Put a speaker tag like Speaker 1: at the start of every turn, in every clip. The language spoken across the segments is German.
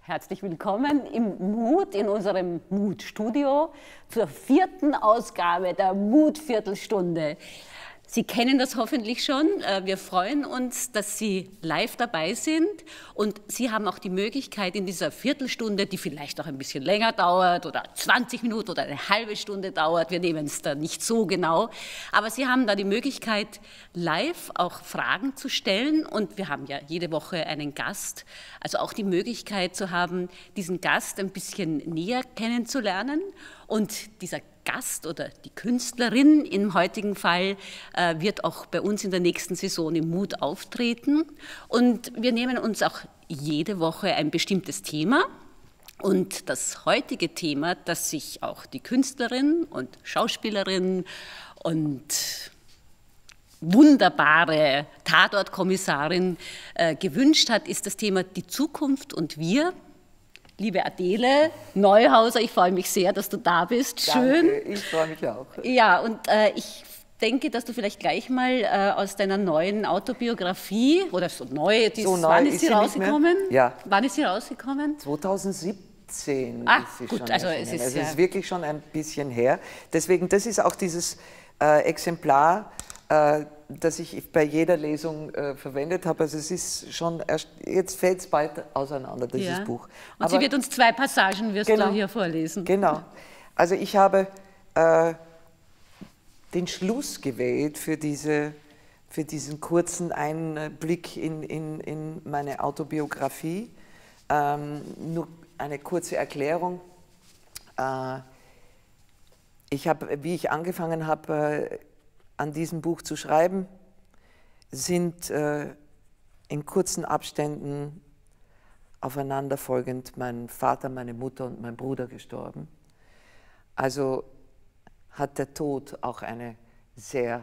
Speaker 1: Herzlich willkommen im Mut, in unserem Mut-Studio, zur 4. Ausgabe der Mut-Viertelstunde. Sie kennen das hoffentlich schon. Wir freuen uns, dass Sie live dabei sind. Und Sie haben auch die Möglichkeit, in dieser Viertelstunde, die vielleicht auch ein bisschen länger dauert oder 20 Minuten oder eine halbe Stunde dauert, wir nehmen es da nicht so genau, aber Sie haben da die Möglichkeit, live auch Fragen zu stellen. Und wir haben ja jede Woche einen Gast, also auch die Möglichkeit zu haben, diesen Gast ein bisschen näher kennenzulernen. Und dieser Gast oder die Künstlerin im heutigen Fall wird auch bei uns in der nächsten Saison im Mut auftreten. Und wir nehmen uns auch jede Woche ein bestimmtes Thema. Und das heutige Thema, das sich auch die Künstlerin und Schauspielerin und wunderbare Tatortkommissarin gewünscht hat, ist das Thema die Zukunft und wir. Liebe Adele Neuhauser, ich freue mich sehr, dass du da bist. Schön.
Speaker 2: Danke, ich freue mich auch.
Speaker 1: Ja, und ich denke, dass du vielleicht gleich mal aus deiner neuen Autobiografie, oder so neu, wann ist sie rausgekommen?
Speaker 2: Ja.
Speaker 1: Wann ist sie rausgekommen?
Speaker 2: 2017 ist sie
Speaker 1: gut,
Speaker 2: schon
Speaker 1: also
Speaker 2: erschienen.
Speaker 1: es ist
Speaker 2: wirklich schon ein bisschen her. Deswegen, das ist auch dieses Exemplar, das ich bei jeder Lesung verwendet habe. Also es ist schon, jetzt fällt es bald auseinander, dieses Buch.
Speaker 1: Und aber sie wird uns 2 Passagen, wirst du hier vorlesen.
Speaker 2: Genau. Also ich habe den Schluss gewählt für diesen kurzen Einblick in meine Autobiografie. Nur eine kurze Erklärung. Wie ich angefangen habe, an diesem Buch zu schreiben, sind in kurzen Abständen aufeinanderfolgend mein Vater, meine Mutter und mein Bruder gestorben. Also hat der Tod auch einen sehr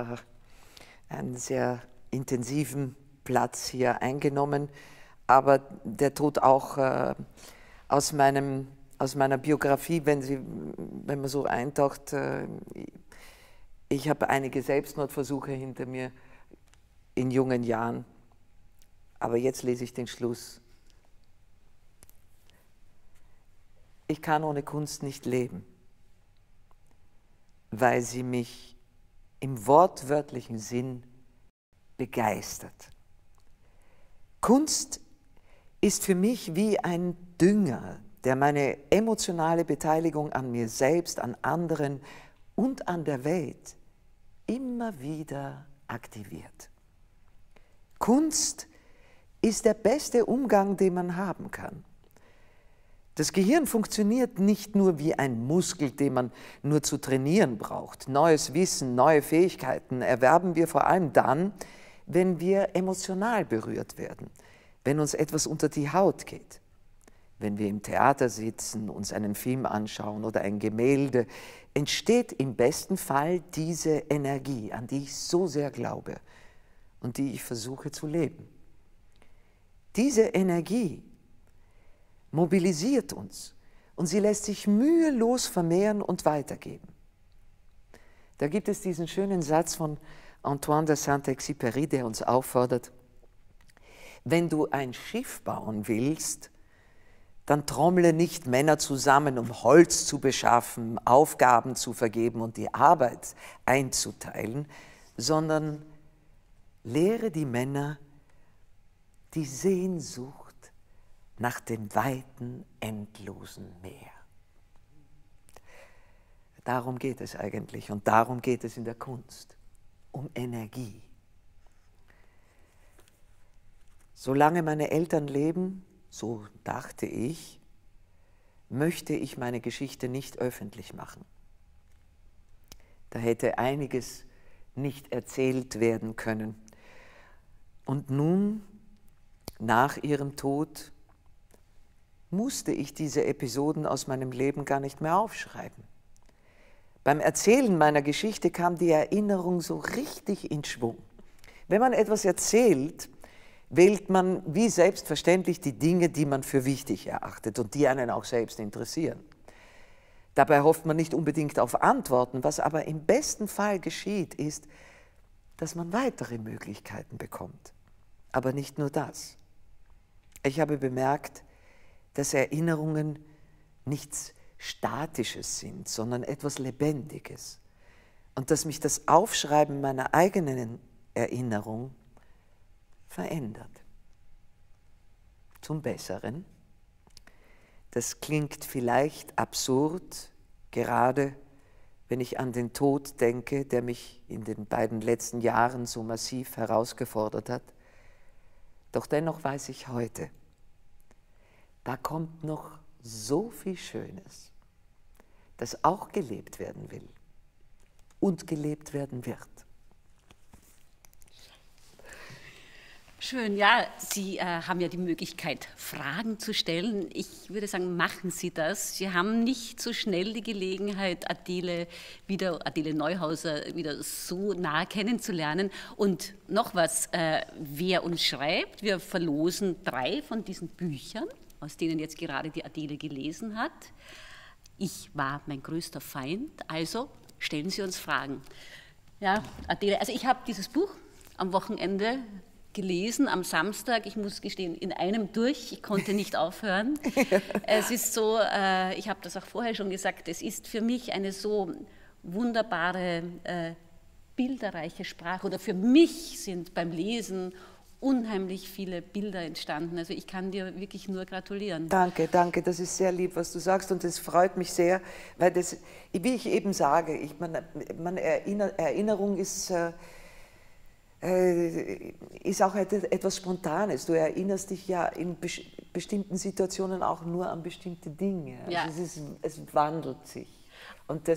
Speaker 2: intensiven Platz hier eingenommen, aber der Tod auch aus meiner Biografie, wenn man so eintaucht, ich habe einige Selbstmordversuche hinter mir in jungen Jahren, aber jetzt lese ich den Schluss. Ich kann ohne Kunst nicht leben, weil sie mich im wortwörtlichen Sinn begeistert. Kunst ist für mich wie ein Dünger, der meine emotionale Beteiligung an mir selbst, an anderen und an der Welt immer wieder aktiviert. Kunst ist der beste Umgang, den man haben kann. Das Gehirn funktioniert nicht nur wie ein Muskel, den man nur zu trainieren braucht. Neues Wissen, neue Fähigkeiten erwerben wir vor allem dann, wenn wir emotional berührt werden, wenn uns etwas unter die Haut geht. Wenn wir im Theater sitzen, uns einen Film anschauen oder ein Gemälde, entsteht im besten Fall diese Energie, an die ich so sehr glaube und die ich versuche zu leben. Diese Energie mobilisiert uns und sie lässt sich mühelos vermehren und weitergeben. Da gibt es diesen schönen Satz von Antoine de Saint-Exupéry, der uns auffordert: Wenn du ein Schiff bauen willst, dann trommle nicht Männer zusammen, um Holz zu beschaffen, Aufgaben zu vergeben und die Arbeit einzuteilen, sondern lehre die Männer die Sehnsucht nach dem weiten, endlosen Meer. Darum geht es eigentlich und darum geht es in der Kunst, um Energie. Solange meine Eltern leben, so dachte ich, möchte ich meine Geschichte nicht öffentlich machen. Da hätte einiges nicht erzählt werden können. Und nun, nach ihrem Tod, musste ich diese Episoden aus meinem Leben gar nicht mehr aufschreiben. Beim Erzählen meiner Geschichte kam die Erinnerung so richtig in Schwung. Wenn man etwas erzählt, wählt man wie selbstverständlich die Dinge, die man für wichtig erachtet und die einen auch selbst interessieren. Dabei hofft man nicht unbedingt auf Antworten, was aber im besten Fall geschieht, ist, dass man weitere Möglichkeiten bekommt. Aber nicht nur das. Ich habe bemerkt, dass Erinnerungen nichts Statisches sind, sondern etwas Lebendiges. Und dass mich das Aufschreiben meiner eigenen Erinnerung verändert. Zum Besseren. Das klingt vielleicht absurd, gerade wenn ich an den Tod denke, der mich in den beiden letzten Jahren so massiv herausgefordert hat. Doch dennoch weiß ich heute, da kommt noch so viel Schönes, das auch gelebt werden will und gelebt werden wird.
Speaker 1: Schön, ja, Sie haben ja die Möglichkeit, Fragen zu stellen. Ich würde sagen, machen Sie das. Sie haben nicht so schnell die Gelegenheit, Adele Neuhauser wieder so nah kennenzulernen. Und noch was, wer uns schreibt, wir verlosen 3 von diesen Büchern, aus denen jetzt gerade die Adele gelesen hat. Ich war mein größter Feind, also stellen Sie uns Fragen. Ja, Adele, also ich habe dieses Buch am Wochenende gelesen, am Samstag, ich muss gestehen, in einem durch, ich konnte nicht aufhören. Es ist so, ich habe das auch vorher schon gesagt, es ist für mich eine so wunderbare, bilderreiche Sprache, oder für mich sind beim Lesen unheimlich viele Bilder entstanden. Also ich kann dir wirklich nur gratulieren.
Speaker 2: Danke, danke, das ist sehr lieb, was du sagst, und das freut mich sehr, weil das, wie ich eben sage, Erinnerung ist auch etwas Spontanes. Du erinnerst dich ja in bestimmten Situationen auch nur an bestimmte Dinge.
Speaker 1: Ja.
Speaker 2: Also es wandelt sich. Und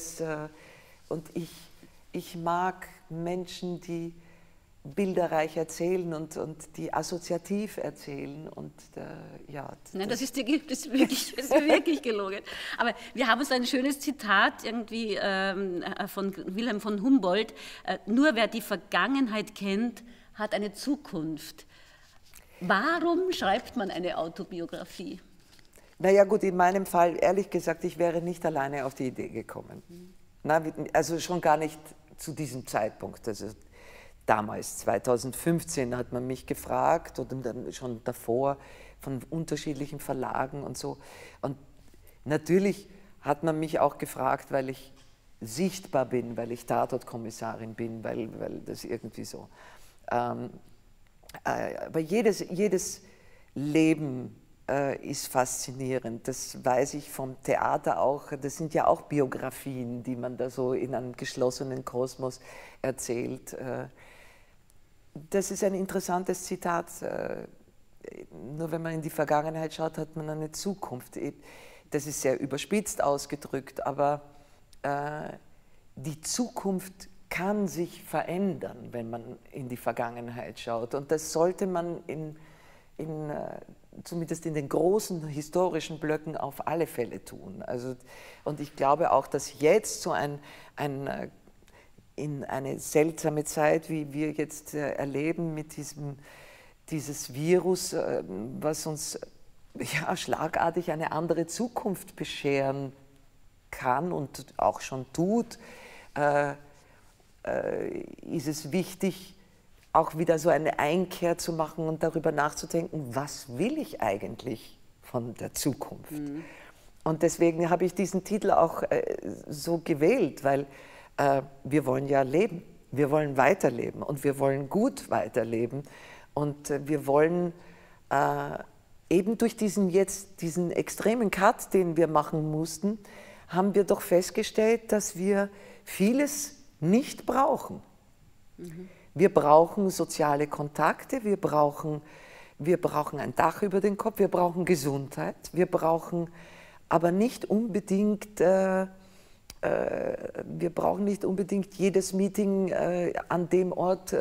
Speaker 2: ich mag Menschen, die bilderreich erzählen und die assoziativ erzählen. Und, ja,
Speaker 1: nein, das ist wirklich gelogen. Aber wir haben so ein schönes Zitat irgendwie von Wilhelm von Humboldt: Nur wer die Vergangenheit kennt, hat eine Zukunft. Warum schreibt man eine Autobiografie?
Speaker 2: Naja gut, in meinem Fall, ehrlich gesagt, ich wäre nicht alleine auf die Idee gekommen. Also schon gar nicht zu diesem Zeitpunkt. Also damals, 2015, hat man mich gefragt, oder dann schon davor von unterschiedlichen Verlagen und so. Und natürlich hat man mich auch gefragt, weil ich sichtbar bin, weil ich Tatortkommissarin bin, weil das irgendwie so. Aber jedes Leben ist faszinierend. Das weiß ich vom Theater auch. Das sind ja auch Biografien, die man da so in einem geschlossenen Kosmos erzählt. Das ist ein interessantes Zitat. Nur wenn man in die Vergangenheit schaut, hat man eine Zukunft. Das ist sehr überspitzt ausgedrückt, aber die Zukunft kann sich verändern, wenn man in die Vergangenheit schaut. Und das sollte man zumindest in den großen historischen Blöcken auf alle Fälle tun. Also, und ich glaube auch, dass jetzt so in eine seltsame Zeit, wie wir jetzt erleben mit dieses Virus, was uns ja schlagartig eine andere Zukunft bescheren kann und auch schon tut, ist es wichtig, auch wieder so eine Einkehr zu machen und darüber nachzudenken, was will ich eigentlich von der Zukunft? Mhm. Und deswegen habe ich diesen Titel auch so gewählt, weil wir wollen ja leben, wir wollen weiterleben und wir wollen gut weiterleben und wir wollen eben durch diesen extremen Cut, den wir machen mussten, haben wir doch festgestellt, dass wir vieles nicht brauchen. Mhm. Wir brauchen soziale Kontakte, wir brauchen ein Dach über den Kopf, wir brauchen Gesundheit, wir brauchen aber nicht unbedingt, jedes Meeting an dem Ort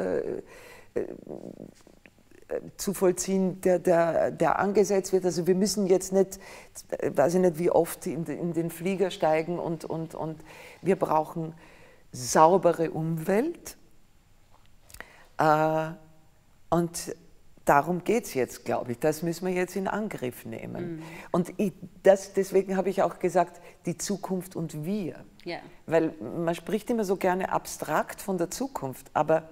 Speaker 2: zu vollziehen, der angesetzt wird. Also wir müssen jetzt nicht, weiß ich nicht wie oft, in den Flieger steigen und wir brauchen saubere Umwelt. Und darum geht es jetzt, glaube ich. Das müssen wir jetzt in Angriff nehmen. Mhm. Und deswegen habe ich auch gesagt, die Zukunft und wir. Ja. Weil man spricht immer so gerne abstrakt von der Zukunft, aber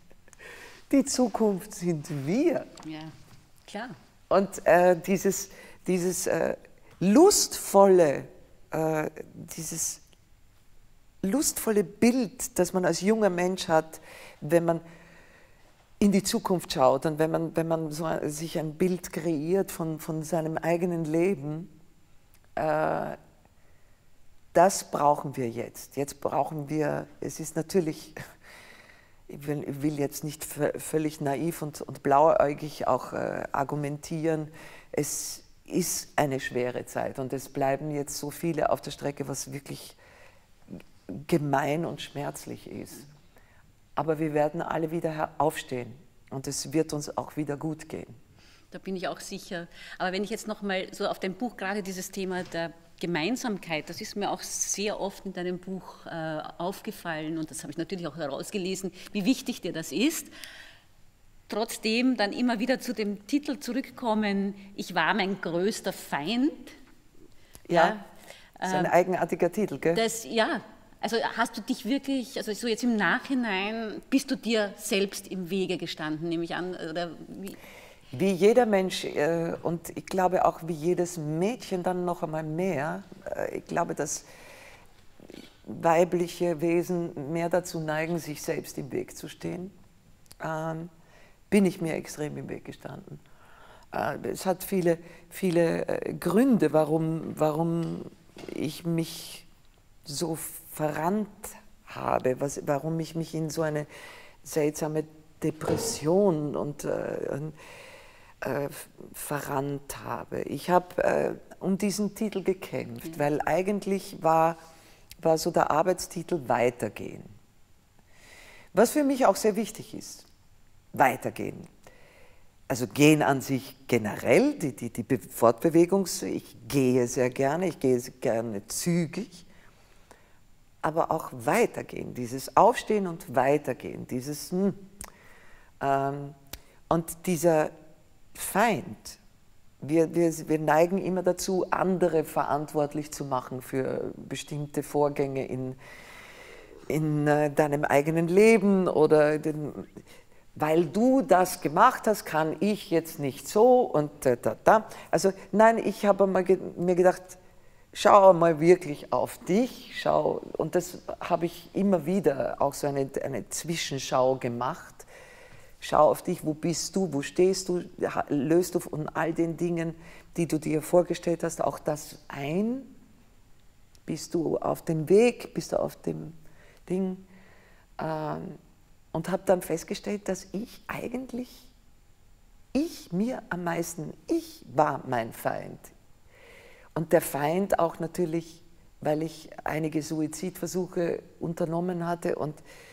Speaker 2: die Zukunft sind wir.
Speaker 1: Ja, klar.
Speaker 2: Und dieses dieses lustvolle, dieses lustvolle Bild, das man als junger Mensch hat, wenn man in die Zukunft schaut und wenn man so sich ein Bild kreiert von seinem eigenen Leben, das brauchen wir jetzt. Jetzt brauchen wir, es ist natürlich, ich will jetzt nicht völlig naiv und blauäugig auch argumentieren, es ist eine schwere Zeit und es bleiben jetzt so viele auf der Strecke, was wirklich gemein und schmerzlich ist. Aber wir werden alle wieder aufstehen und es wird uns auch wieder gut gehen.
Speaker 1: Da bin ich auch sicher. Aber wenn ich jetzt noch mal so auf dein Buch, gerade dieses Thema der Gemeinsamkeit, das ist mir auch sehr oft in deinem Buch aufgefallen und das habe ich natürlich auch herausgelesen, wie wichtig dir das ist. Trotzdem dann immer wieder zu dem Titel zurückkommen, ich war mein größter Feind.
Speaker 2: Ja, das ist ein eigenartiger Titel, gell?
Speaker 1: Ja. Also hast du dich wirklich, also so jetzt im Nachhinein, bist du dir selbst im Wege gestanden, nehme ich an, oder wie?
Speaker 2: Wie jeder Mensch und ich glaube auch wie jedes Mädchen dann noch einmal mehr, ich glaube, dass weibliche Wesen mehr dazu neigen, sich selbst im Weg zu stehen, bin ich mir extrem im Weg gestanden. Es hat viele Gründe, warum ich mich so verrannt habe, warum ich mich in so eine seltsame Depression verrannt habe. Ich habe um diesen Titel gekämpft, weil eigentlich war so der Arbeitstitel Weitergehen. Was für mich auch sehr wichtig ist, weitergehen. Also gehen an sich generell, die ich gehe sehr gerne, ich gehe gerne zügig, aber auch weitergehen, dieses Aufstehen und Weitergehen, dieses und dieser Feind, wir neigen immer dazu, andere verantwortlich zu machen für bestimmte Vorgänge in deinem eigenen Leben oder weil du das gemacht hast, kann ich jetzt nicht so und da. Also nein, ich habe mir gedacht, schau mal wirklich auf dich, und das habe ich immer wieder auch so eine Zwischenschau gemacht. Schau auf dich, wo bist du, wo stehst du, löst du von all den Dingen, die du dir vorgestellt hast, auch das ein? Bist du auf dem Weg, bist du auf dem Ding? Und habe dann festgestellt, dass ich war mein Feind. Und der Feind auch natürlich, weil ich einige Suizidversuche unternommen hatte und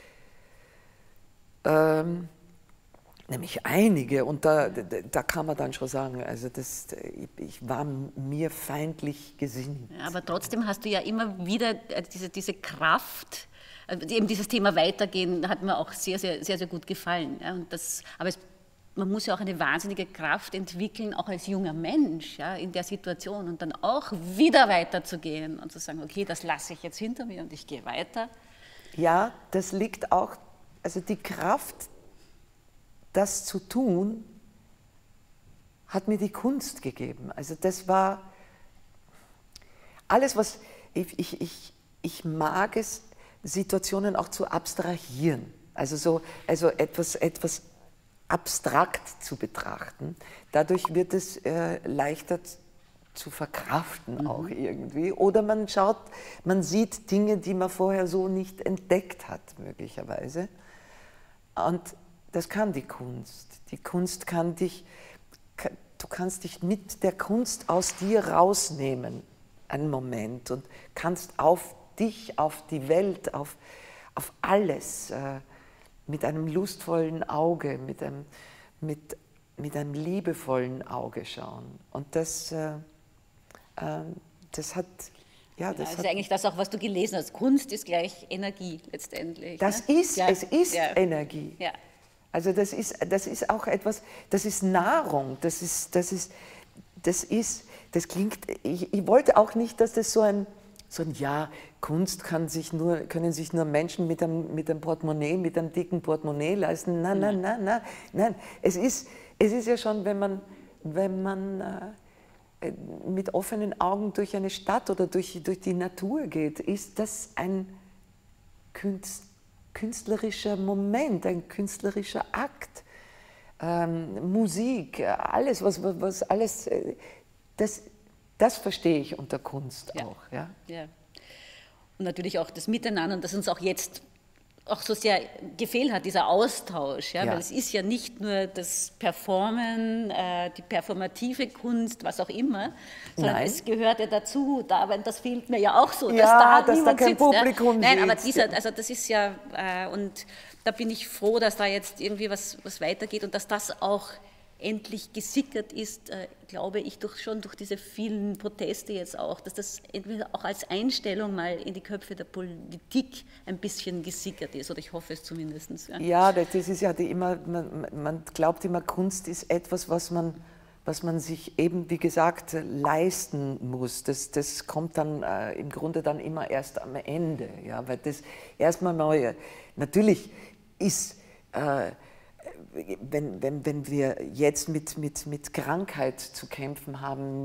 Speaker 2: nämlich einige, und da kann man dann schon sagen, also ich war mir feindlich gesinnt.
Speaker 1: Ja, aber trotzdem hast du ja immer wieder diese Kraft, also eben dieses Thema Weitergehen hat mir auch sehr, sehr, sehr, sehr gut gefallen. Ja, und man muss ja auch eine wahnsinnige Kraft entwickeln, auch als junger Mensch, ja, in der Situation und dann auch wieder weiterzugehen und zu sagen, okay, das lasse ich jetzt hinter mir und ich gehe weiter.
Speaker 2: Ja, das liegt auch, also die Kraft, das zu tun, hat mir die Kunst gegeben. Also das war alles, was ich mag es, Situationen auch zu abstrahieren. Also etwas abstrakt zu betrachten. Dadurch wird es leichter zu verkraften auch irgendwie. Oder man sieht Dinge, die man vorher so nicht entdeckt hat, möglicherweise. Und das kann die Kunst. Die Kunst du kannst dich mit der Kunst aus dir rausnehmen, einen Moment, und kannst auf dich, auf die Welt, auf alles mit einem lustvollen Auge, mit einem liebevollen Auge schauen. Und das hat... Ja,
Speaker 1: das ist eigentlich das auch, was du gelesen hast. Kunst ist gleich Energie letztendlich.
Speaker 2: Es ist Energie. Ja. Also das ist auch etwas, das ist Nahrung, das klingt, ich wollte auch nicht, dass das so ein Kunst können sich nur Menschen mit einem Portemonnaie, mit einem dicken Portemonnaie leisten. Nein. Es ist ja schon, wenn man mit offenen Augen durch eine Stadt oder durch die Natur geht, ist das ein künstlerischer Moment, ein künstlerischer Akt. Musik, alles, was alles, das verstehe ich unter Kunst auch. Ja?
Speaker 1: Ja. Und natürlich auch das Miteinander, das uns auch jetzt auch so sehr gefehlt hat, dieser Austausch, ja? Weil es ist ja nicht nur das Performen, die performative Kunst, was auch immer, sondern es gehört ja dazu, das fehlt mir ja auch so, dass da
Speaker 2: kein
Speaker 1: sitzt,
Speaker 2: Publikum
Speaker 1: Nein, aber
Speaker 2: sitzt.
Speaker 1: also das ist ja, und da bin ich froh, dass da jetzt irgendwie was weitergeht und dass das auch endlich gesickert ist, glaube ich, durch diese vielen Proteste jetzt auch, dass das entweder auch als Einstellung mal in die Köpfe der Politik ein bisschen gesickert ist, oder ich hoffe es zumindest.
Speaker 2: Ja, das ist ja immer, man glaubt immer, Kunst ist etwas, was man sich eben, wie gesagt, leisten muss. Das kommt dann im Grunde dann immer erst am Ende, ja, weil das erstmal neu, natürlich ist, wenn wir jetzt mit Krankheit zu kämpfen haben,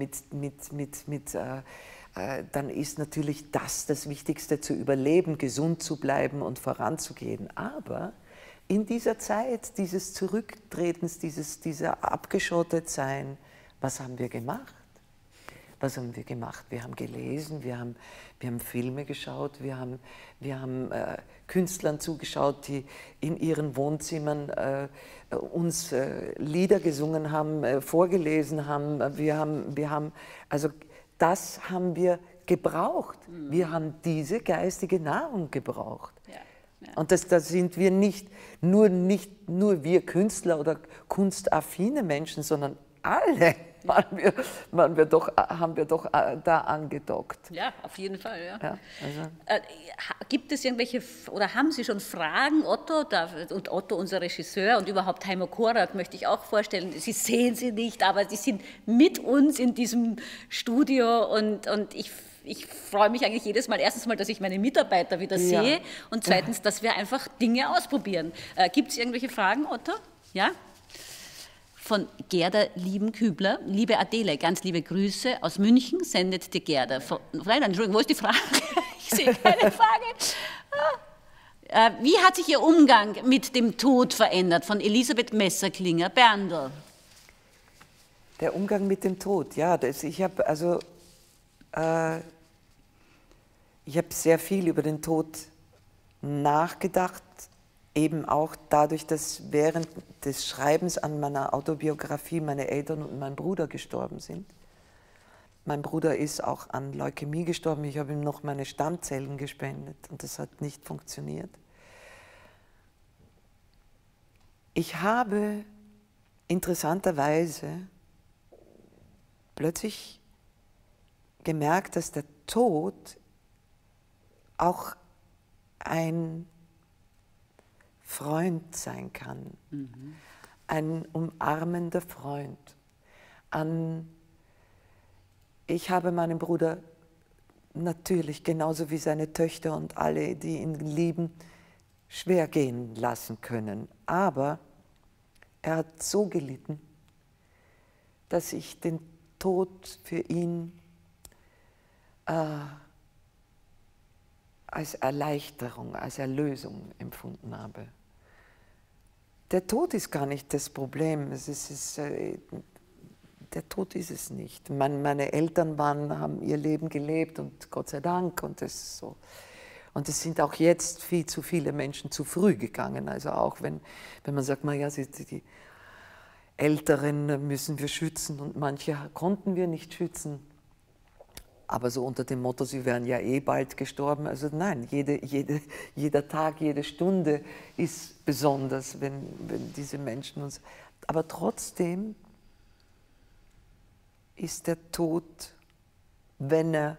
Speaker 2: dann ist natürlich das Wichtigste, zu überleben, gesund zu bleiben und voranzugehen. Aber in dieser Zeit dieses Zurücktretens, dieser Abgeschottetsein, was haben wir gemacht? Was haben wir gemacht? Wir haben gelesen, wir haben Filme geschaut, wir haben Künstlern zugeschaut, die in ihren Wohnzimmern uns Lieder gesungen haben, vorgelesen haben. Also das haben wir gebraucht. Wir haben diese geistige Nahrung gebraucht. Ja. Ja. Und da sind wir nicht nur wir Künstler oder kunstaffine Menschen, sondern alle. Haben wir doch da angedockt.
Speaker 1: Ja, auf jeden Fall. Ja.
Speaker 2: Ja, also.
Speaker 1: Gibt es irgendwelche, oder haben Sie schon Fragen, Otto, und Otto, unser Regisseur, und überhaupt Heimo Korak möchte ich auch vorstellen, Sie sehen sie nicht, aber Sie sind mit uns in diesem Studio und ich freue mich eigentlich jedes Mal, erstens mal, dass ich meine Mitarbeiter wieder sehe und zweitens, dass wir einfach Dinge ausprobieren. Gibt es irgendwelche Fragen, Otto? Ja? Von Gerda Liebenkübler. Liebe Adele, ganz liebe Grüße aus München, sendet dir Gerda. Entschuldigung, wo ist die Frage? Ich sehe keine Frage. Wie hat sich Ihr Umgang mit dem Tod verändert? Von Elisabeth Messerklinger, Berndl.
Speaker 2: Der Umgang mit dem Tod, ja. Ich habe sehr viel über den Tod nachgedacht. Eben auch dadurch, dass während des Schreibens an meiner Autobiografie meine Eltern und mein Bruder gestorben sind. Mein Bruder ist auch an Leukämie gestorben. Ich habe ihm noch meine Stammzellen gespendet und das hat nicht funktioniert. Ich habe interessanterweise plötzlich gemerkt, dass der Tod auch ein Freund sein kann, ein umarmender Freund. Ich habe meinen Bruder natürlich, genauso wie seine Töchter und alle, die ihn lieben, schwer gehen lassen können. Aber er hat so gelitten, dass ich den Tod für ihn als Erleichterung, als Erlösung empfunden habe. Der Tod ist gar nicht das Problem, der Tod ist es nicht. Meine Eltern haben ihr Leben gelebt und Gott sei Dank und das ist so. Und es sind auch jetzt viel zu viele Menschen zu früh gegangen, also auch wenn man sagt, ja, die Älteren müssen wir schützen und manche konnten wir nicht schützen. Aber so unter dem Motto, sie wären ja eh bald gestorben. Also nein, jeder Tag, jede Stunde ist besonders, wenn diese Menschen uns... Aber trotzdem ist der Tod, wenn er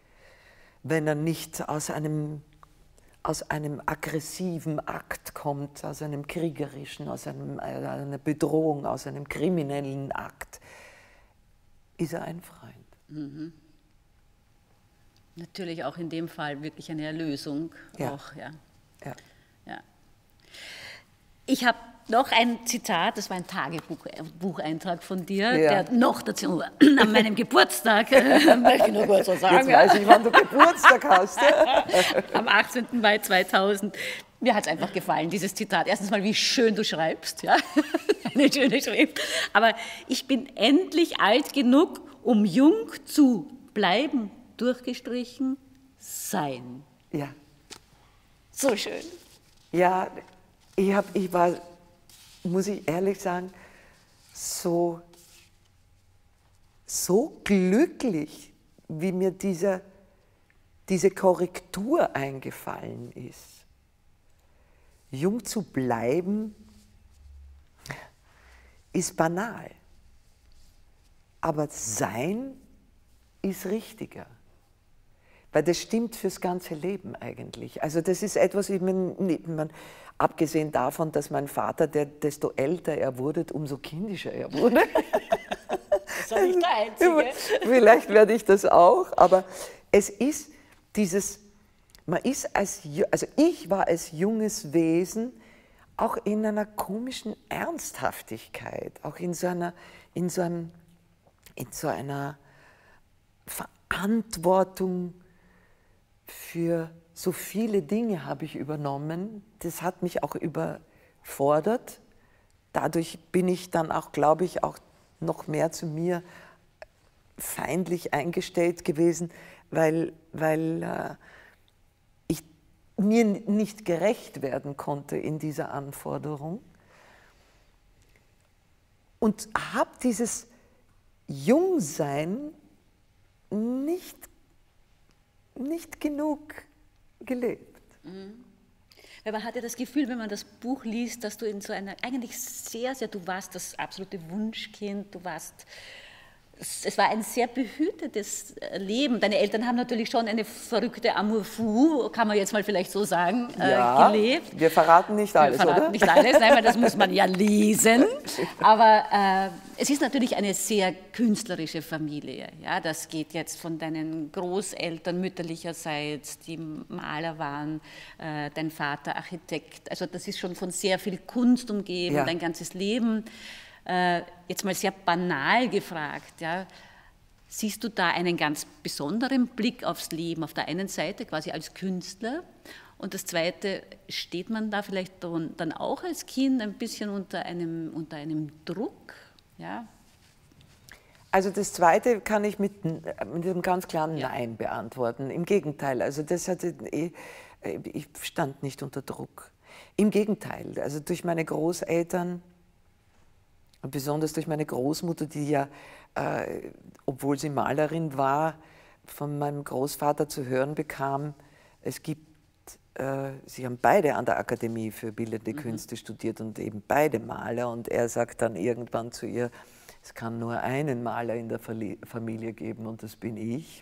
Speaker 2: nicht aus einem aggressiven Akt kommt, aus einem kriegerischen, aus einer Bedrohung, aus einem kriminellen Akt, ist er ein Freund.
Speaker 1: Mhm. Natürlich auch in dem Fall wirklich eine Erlösung.
Speaker 2: Ja.
Speaker 1: Auch, ja.
Speaker 2: Ja.
Speaker 1: Ja. Ich habe Noch ein Zitat, das war ein Tagebucheintrag von dir,
Speaker 2: Ja.
Speaker 1: der noch dazu an meinem Geburtstag, möchte ich nur kurz so sagen.
Speaker 2: Jetzt weiß ich, wann du Geburtstag hast.
Speaker 1: Am 18. Mai 2000. Mir hat es einfach gefallen, dieses Zitat. Erstens mal, wie schön du schreibst, ja? Eine schöne Schrift. Aber ich bin endlich alt genug, um jung zu bleiben, durchgestrichen, sein.
Speaker 2: Ja.
Speaker 1: So schön.
Speaker 2: Ja, ich war, muss ich ehrlich sagen, so glücklich, wie mir diese Korrektur eingefallen ist. Jung zu bleiben ist banal, aber sein ist richtiger. Weil das stimmt fürs ganze Leben eigentlich. Also das ist etwas, abgesehen davon, dass mein Vater, desto älter er wurde, umso kindischer er wurde.
Speaker 1: Das ist ja nicht der Einzige.
Speaker 2: Vielleicht werde ich das auch, aber es ist dieses, also ich war als junges Wesen auch in einer komischen Ernsthaftigkeit, auch in so einer Verantwortung für so viele Dinge habe ich übernommen. Das hat mich auch überfordert. Dadurch bin ich dann auch, glaube ich, auch noch mehr zu mir feindlich eingestellt gewesen, weil ich mir nicht gerecht werden konnte in dieser Anforderung. Und habe dieses Jungsein nicht genug gelebt.
Speaker 1: Weil man hat ja das Gefühl, wenn man das Buch liest, dass du in so einer, eigentlich sehr, du warst das absolute Wunschkind, es war ein sehr behütetes Leben. Deine Eltern haben natürlich schon eine verrückte Amour fou, kann man jetzt mal vielleicht so sagen, gelebt.
Speaker 2: Wir verraten nicht alles, oder?
Speaker 1: Wir verraten nicht alles, nein, weil das muss man ja lesen. Aber es ist natürlich eine sehr künstlerische Familie. Ja? Das geht jetzt von deinen Großeltern mütterlicherseits, die Maler waren, dein Vater Architekt. Also das ist schon von sehr viel Kunst umgeben,
Speaker 2: ja.
Speaker 1: Dein ganzes Leben. Jetzt mal sehr banal gefragt, ja, siehst du da einen ganz besonderen Blick aufs Leben, auf der einen Seite quasi als Künstler und das Zweite, steht man da vielleicht dann auch als Kind ein bisschen unter einem Druck? Ja?
Speaker 2: Also das Zweite kann ich mit einem ganz klaren Nein beantworten. Im Gegenteil, also ich stand nicht unter Druck. Im Gegenteil, also durch meine Großeltern, und besonders durch meine Großmutter, die ja, obwohl sie Malerin war, von meinem Großvater zu hören bekam, sie haben beide an der Akademie für Bildende Künste studiert und eben beide Maler. Und er sagt dann irgendwann zu ihr, es kann nur einen Maler in der Familie geben und das bin ich.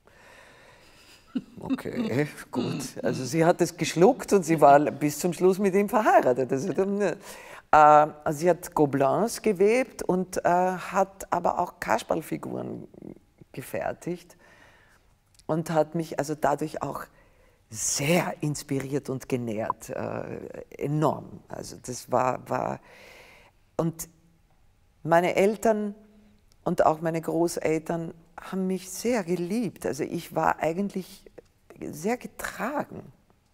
Speaker 2: Okay, gut. Also sie hat es geschluckt und sie war bis zum Schluss mit ihm verheiratet. Also sie hat Gobelins gewebt und hat aber auch Kasperlfiguren gefertigt und hat mich also dadurch auch sehr inspiriert und genährt, enorm. Also das war und meine Eltern und auch meine Großeltern haben mich sehr geliebt. Also ich war eigentlich sehr getragen,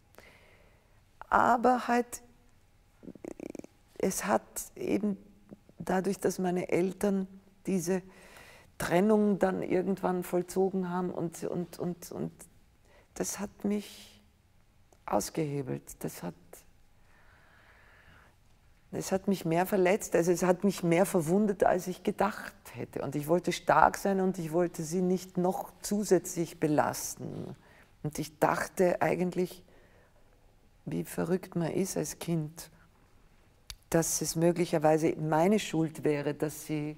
Speaker 2: aber halt es hat eben dadurch, dass meine Eltern diese Trennung dann irgendwann vollzogen haben und das hat mich ausgehebelt. Das hat mich mehr verletzt, also es hat mich mehr verwundet, als ich gedacht hätte. Und ich wollte stark sein und ich wollte sie nicht noch zusätzlich belasten. Und ich dachte eigentlich, wie verrückt man ist als Kind, dass es möglicherweise meine Schuld wäre, dass sie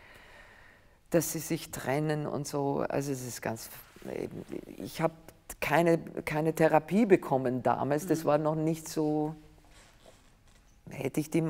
Speaker 2: sich trennen und so. Also es ist ganz, ich habe keine Therapie bekommen damals, das war noch nicht so, hätte ich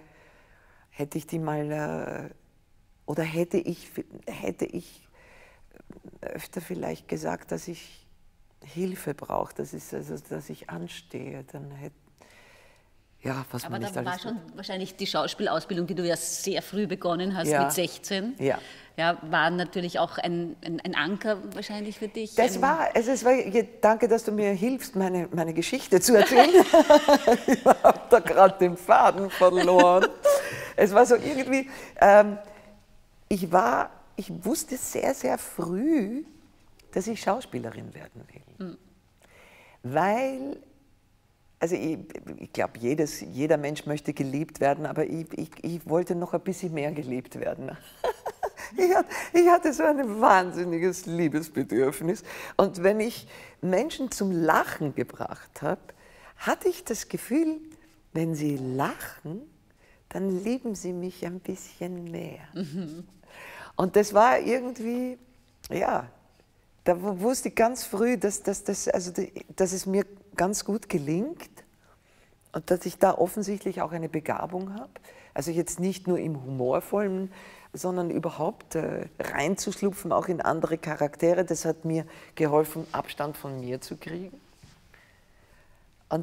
Speaker 2: öfter vielleicht gesagt, dass ich Hilfe brauche, dass ich anstehe, dann ja, was
Speaker 1: Aber
Speaker 2: man nicht
Speaker 1: da war
Speaker 2: alles
Speaker 1: schon wahrscheinlich die Schauspielausbildung, die du ja sehr früh begonnen hast,
Speaker 2: Ja.
Speaker 1: mit 16.
Speaker 2: Ja.
Speaker 1: Ja, war natürlich auch ein Anker wahrscheinlich für dich.
Speaker 2: Das war, danke, dass du mir hilfst, meine Geschichte zu erzählen. Ich habe da gerade den Faden verloren. Es war so irgendwie, ich wusste sehr, sehr früh, dass ich Schauspielerin werden will. Mhm. Weil, also ich glaube, jeder Mensch möchte geliebt werden, aber ich wollte noch ein bisschen mehr geliebt werden. Ich hatte so ein wahnsinniges Liebesbedürfnis. Und wenn ich Menschen zum Lachen gebracht habe, hatte ich das Gefühl, wenn sie lachen, dann lieben sie mich ein bisschen mehr. Mhm. Und das war irgendwie, ja, da wusste ich ganz früh, dass es mir ganz gut gelingt und dass ich da offensichtlich auch eine Begabung habe. Also jetzt nicht nur im Humorvollen, sondern überhaupt reinzuschlupfen, auch in andere Charaktere. Das hat mir geholfen, Abstand von mir zu kriegen. Und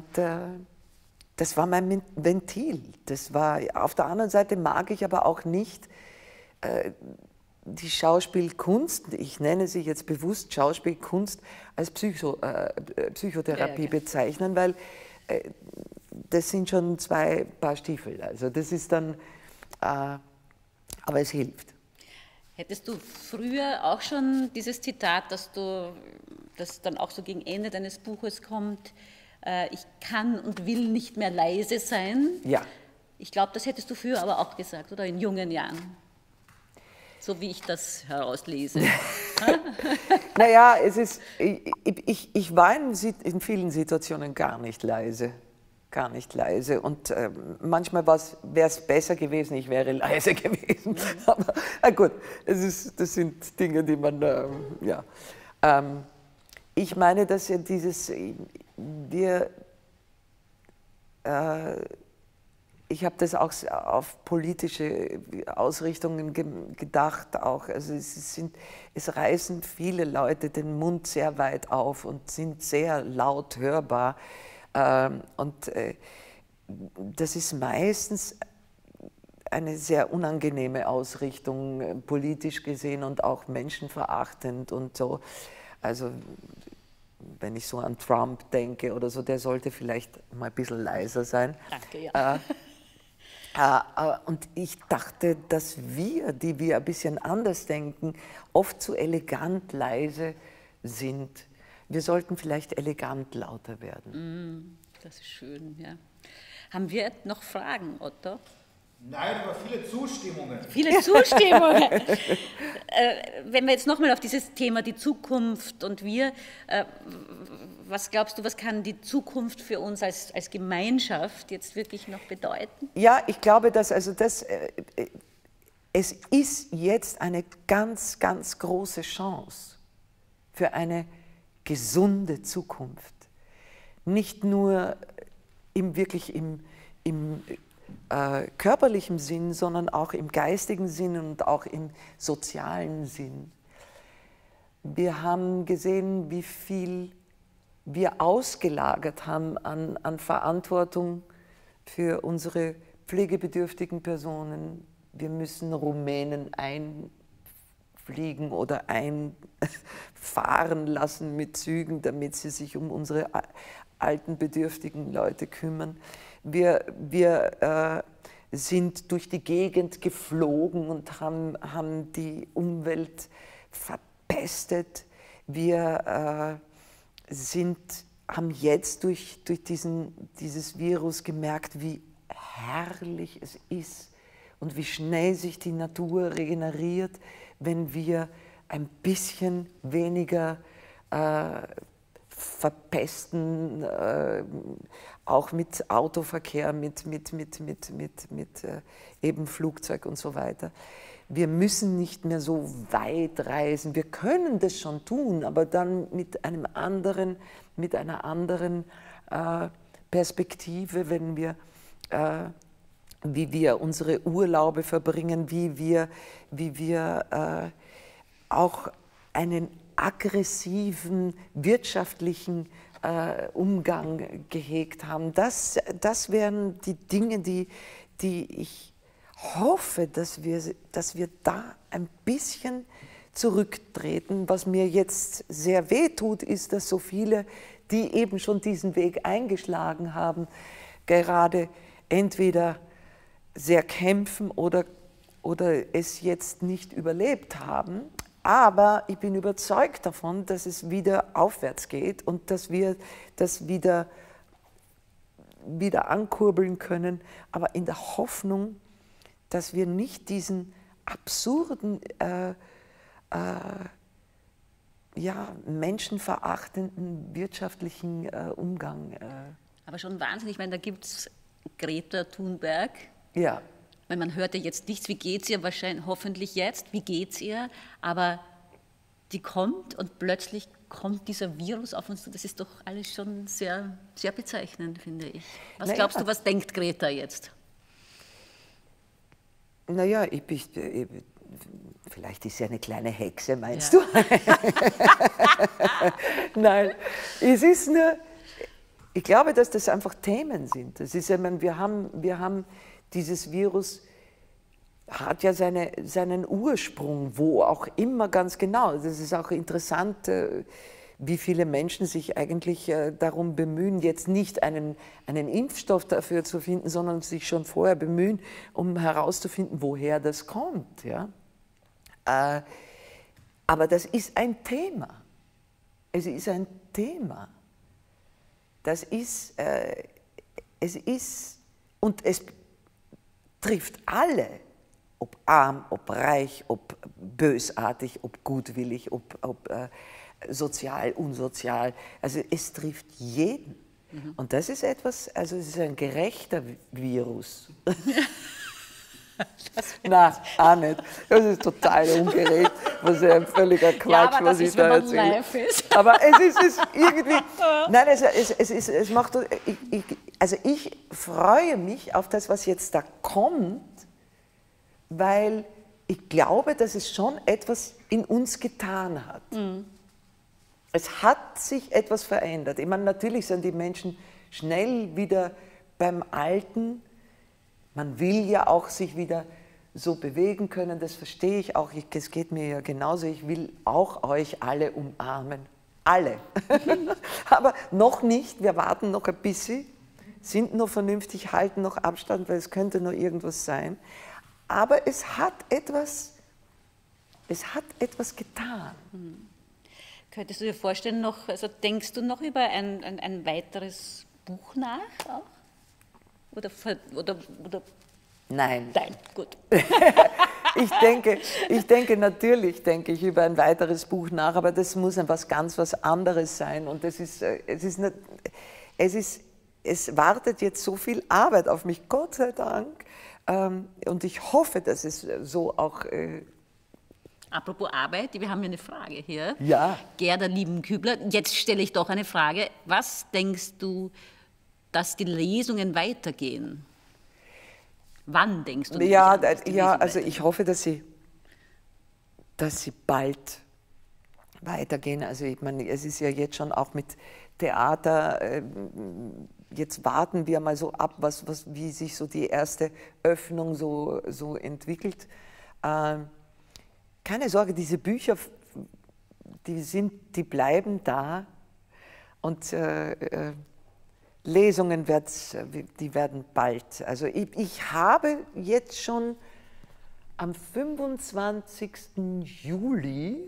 Speaker 2: das war mein Ventil. Das war, auf der anderen Seite mag ich aber auch nicht die Schauspielkunst, ich nenne sie jetzt bewusst Schauspielkunst, als Psychotherapie bezeichnen, weil das sind schon zwei Paar Stiefel. Also das ist dann, aber es hilft.
Speaker 1: Hättest du früher auch schon dieses Zitat, das dann auch so gegen Ende deines Buches kommt, ich kann und will nicht mehr leise sein?
Speaker 2: Ja.
Speaker 1: Ich glaube, das hättest du früher aber auch gesagt, oder in jungen Jahren? So wie ich das herauslese.
Speaker 2: Naja, ich war in vielen Situationen gar nicht leise. Gar nicht leise. Und manchmal wäre es besser gewesen, ich wäre leise gewesen. Mhm. Aber gut, das sind Dinge, die man, ja. Ich meine, dass ja ich habe das auch auf politische Ausrichtungen gedacht auch. Also es reißen viele Leute den Mund sehr weit auf und sind sehr laut hörbar. Und das ist meistens eine sehr unangenehme Ausrichtung, politisch gesehen und auch menschenverachtend und so. Also wenn ich so an Trump denke oder so, der sollte vielleicht mal ein bisschen leiser sein.
Speaker 1: Danke, ja.
Speaker 2: Und ich dachte, dass wir, die wir ein bisschen anders denken, oft zu elegant leise sind. Wir sollten vielleicht elegant lauter werden.
Speaker 1: Das ist schön, ja. Haben wir noch Fragen, Otto?
Speaker 3: Nein, aber viele Zustimmungen.
Speaker 1: Viele Zustimmungen. Wenn wir jetzt nochmal auf dieses Thema die Zukunft und wir, was glaubst du, was kann die Zukunft für uns als Gemeinschaft jetzt wirklich noch bedeuten?
Speaker 2: Ja, ich glaube, dass es ist jetzt eine ganz, ganz große Chance für eine gesunde Zukunft. Nicht nur wirklich im körperlichen Sinn, sondern auch im geistigen Sinn und auch im sozialen Sinn. Wir haben gesehen, wie viel wir ausgelagert haben an Verantwortung für unsere pflegebedürftigen Personen. Wir müssen Rumänen einfliegen oder einfahren lassen mit Zügen, damit sie sich um unsere alten, bedürftigen Leute kümmern. Wir sind durch die Gegend geflogen und haben die Umwelt verpestet. Wir haben jetzt durch dieses Virus gemerkt, wie herrlich es ist und wie schnell sich die Natur regeneriert, wenn wir ein bisschen weniger verpesten, auch mit Autoverkehr, mit eben Flugzeug und so weiter. Wir müssen nicht mehr so weit reisen. Wir können das schon tun, aber dann mit einer anderen Perspektive, wenn wir, wie wir unsere Urlaube verbringen, wie wir auch einen aggressiven wirtschaftlichen Umgang gehegt haben. Das wären die Dinge, die ich hoffe, dass wir da ein bisschen zurücktreten. Was mir jetzt sehr weh tut, ist, dass so viele, die eben schon diesen Weg eingeschlagen haben, gerade entweder sehr kämpfen oder es jetzt nicht überlebt haben. Aber ich bin überzeugt davon, dass es wieder aufwärts geht und dass wir das wieder ankurbeln können, aber in der Hoffnung, dass wir nicht diesen absurden, menschenverachtenden wirtschaftlichen Umgang.
Speaker 1: Aber schon wahnsinnig, ich meine, da gibt es Greta Thunberg.
Speaker 2: Ja.
Speaker 1: Weil man hört ja jetzt nichts, wie geht's ihr, wahrscheinlich, hoffentlich jetzt, wie geht's ihr, aber die kommt und plötzlich kommt dieser Virus auf uns zu. Das ist doch alles schon sehr, sehr bezeichnend, finde ich. Was glaubst du, was denkt Greta jetzt?
Speaker 2: Naja, vielleicht ist sie eine kleine Hexe, meinst du? Nein, es ist nur, ich glaube, dass das einfach Themen sind. Das ist, ich meine, wir haben dieses Virus hat ja seinen Ursprung, wo auch immer ganz genau. Das ist auch interessant, wie viele Menschen sich eigentlich darum bemühen, jetzt nicht einen Impfstoff dafür zu finden, sondern sich schon vorher bemühen, um herauszufinden, woher das kommt. Ja? Aber das ist ein Thema. Es ist ein Thema. Es ist, und es trifft alle, ob arm, ob reich, ob bösartig, ob gutwillig, ob sozial, unsozial. Also es trifft jeden. Und das ist etwas, also es ist ein gerechter Virus. Nein, auch nicht. Das ist total ungerecht. Das ist ein völliger Quatsch,
Speaker 1: ja,
Speaker 2: was ich da erzähle.
Speaker 1: Live ist.
Speaker 2: Aber es ist irgendwie, nein, es macht, also ich freue mich auf das, was jetzt da kommt, weil ich glaube, dass es schon etwas in uns getan hat. Mhm. Es hat sich etwas verändert. Ich meine, natürlich sind die Menschen schnell wieder beim Alten. Man will ja auch sich wieder so bewegen können, das verstehe ich auch. Es geht mir ja genauso, ich will auch euch alle umarmen. Alle. Aber noch nicht, wir warten noch ein bisschen, sind noch vernünftig, halten noch Abstand, weil es könnte noch irgendwas sein. Aber es hat etwas getan.
Speaker 1: Mhm. Könntest du dir vorstellen, also denkst du noch über ein weiteres Buch nach auch? Oder
Speaker 2: Nein.
Speaker 1: Nein, gut.
Speaker 2: Natürlich denke ich über ein weiteres Buch nach, aber das muss was ganz was anderes sein. Und es wartet jetzt so viel Arbeit auf mich, Gott sei Dank. Und ich hoffe, dass es so auch...
Speaker 1: Apropos Arbeit, wir haben hier eine Frage hier.
Speaker 2: Ja.
Speaker 1: Gerda Liebenkübler, jetzt stelle ich doch eine Frage. Was denkst du, dass die Lesungen weitergehen? Wann denkst du?
Speaker 2: Ja, also ich hoffe, dass sie bald weitergehen. Also ich meine, es ist ja jetzt schon auch mit Theater, jetzt warten wir mal so ab, wie sich so die erste Öffnung so entwickelt. Keine Sorge, diese Bücher, die bleiben da und Lesungen die werden bald. Also ich habe jetzt schon am 25. Juli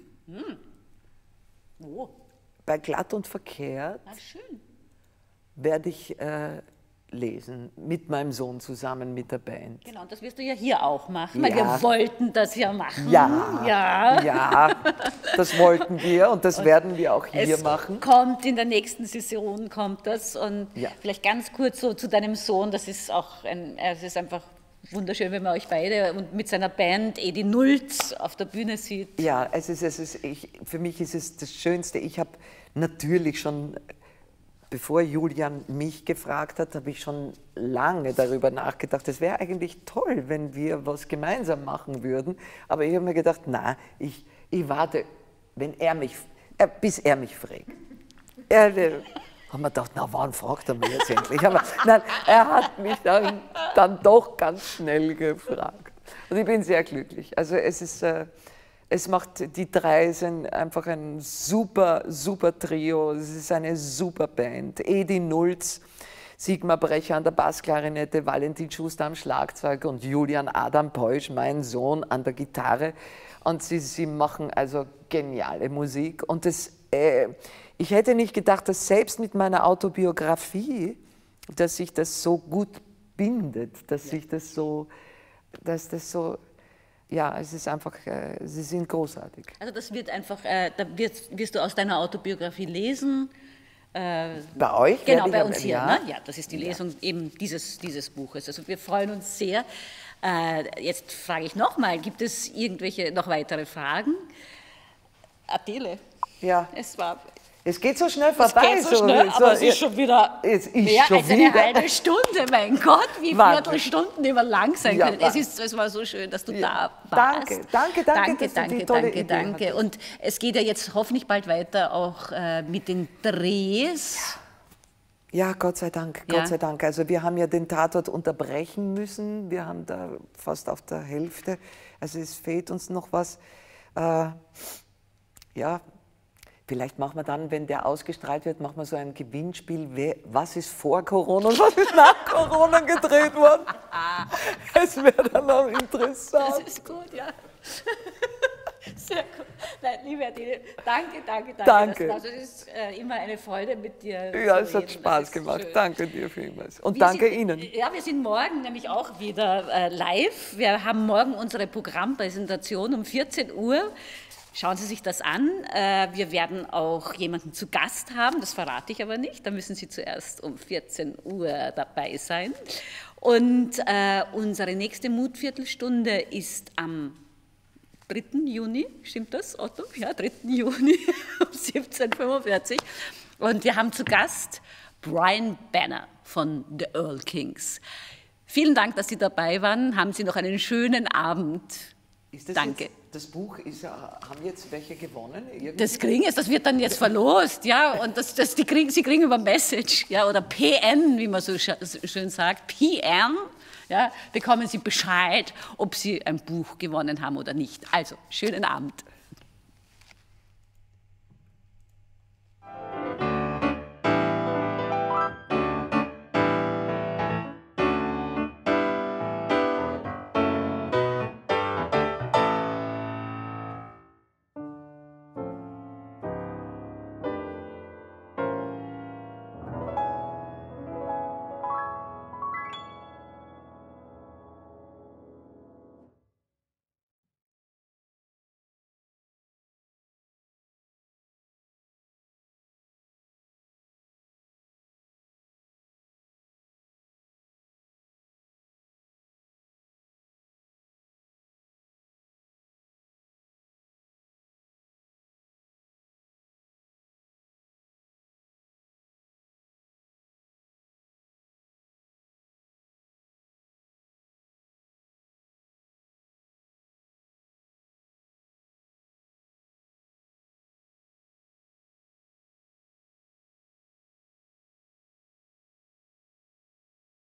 Speaker 2: bei Glatt und Verkehrt werde ich lesen, mit meinem Sohn zusammen mit der Band.
Speaker 1: Genau, und das wirst du ja hier auch machen, weil wir wollten das ja machen.
Speaker 2: Ja, das wollten wir und das werden wir auch hier machen.
Speaker 1: Kommt in der nächsten Session, kommt das. Und vielleicht ganz kurz so zu deinem Sohn, das ist auch es ist einfach wunderschön, wenn man euch beide und mit seiner Band Edi Nulz auf der Bühne sieht.
Speaker 2: Ja, für mich ist es das Schönste. Ich habe natürlich schon... Bevor Julian mich gefragt hat, habe ich schon lange darüber nachgedacht, es wäre eigentlich toll, wenn wir was gemeinsam machen würden. Aber ich habe mir gedacht, na, ich warte, bis er mich fragt. Haben wir gedacht, na wann fragt er mich jetzt endlich? Aber nein, er hat mich dann doch ganz schnell gefragt. Und ich bin sehr glücklich. Also es macht, die drei sind einfach ein super, super Trio. Es ist eine super Band. Edi Nulz, Sigmar Brecher an der Bassklarinette, Valentin Schuster am Schlagzeug und Julian Adam Peusch, mein Sohn, an der Gitarre. Und sie machen also geniale Musik. Und ich hätte nicht gedacht, dass selbst mit meiner Autobiografie, dass sich das so gut bindet, dass das so, ja, es ist einfach, sie sind großartig.
Speaker 1: Also das wird einfach, da wirst du aus deiner Autobiografie lesen.
Speaker 2: Bei euch?
Speaker 1: Genau, bei uns hier. Ne? Ja, das ist die Lesung eben dieses Buches. Also wir freuen uns sehr. Jetzt frage ich nochmal, gibt es irgendwelche noch weitere Fragen? Adele.
Speaker 2: Ja. Es geht so schnell vorbei.
Speaker 1: Es geht so schnell, aber es ist schon wieder mehr als eine halbe Stunde. Mein Gott, wie Viertelstunden immer lang sein können. Es war so schön, dass du da warst. Danke. Und es geht ja jetzt hoffentlich bald weiter auch mit den Drehs.
Speaker 2: Ja, Gott sei Dank, Gott sei Dank. Also wir haben ja den Tatort unterbrechen müssen. Wir haben da fast auf der Hälfte. Also es fehlt uns noch was. Ja. Vielleicht machen wir dann, wenn der ausgestrahlt wird, machen wir so ein Gewinnspiel. Was ist vor Corona und was ist nach Corona gedreht worden? Es wäre dann auch interessant.
Speaker 1: Das ist gut, ja. Sehr gut. Nein, liebe Adele, danke. Also es ist immer eine Freude mit dir.
Speaker 2: Ja, es hat Spaß gemacht. Schön. Danke dir vielmals. Und danke Ihnen.
Speaker 1: Ja, wir sind morgen nämlich auch wieder live. Wir haben morgen unsere Programmpräsentation um 14 Uhr. Schauen Sie sich das an. Wir werden auch jemanden zu Gast haben, das verrate ich aber nicht. Da müssen Sie zuerst um 14 Uhr dabei sein. Und unsere nächste Mutviertelstunde ist am 3. Juni, stimmt das, Otto? Ja, 3. Juni um 17:45 Uhr. Und wir haben zu Gast Brian Banner von The Earl Kings. Vielen Dank, dass Sie dabei waren. Haben Sie noch einen schönen Abend. Danke.
Speaker 2: Jetzt, das Buch ist ja, haben jetzt welche gewonnen?
Speaker 1: Das wird dann jetzt verlost, ja, und Sie kriegen über Message, ja, oder PN, wie man so schön sagt, PN, ja, bekommen Sie Bescheid, ob Sie ein Buch gewonnen haben oder nicht. Also, schönen Abend.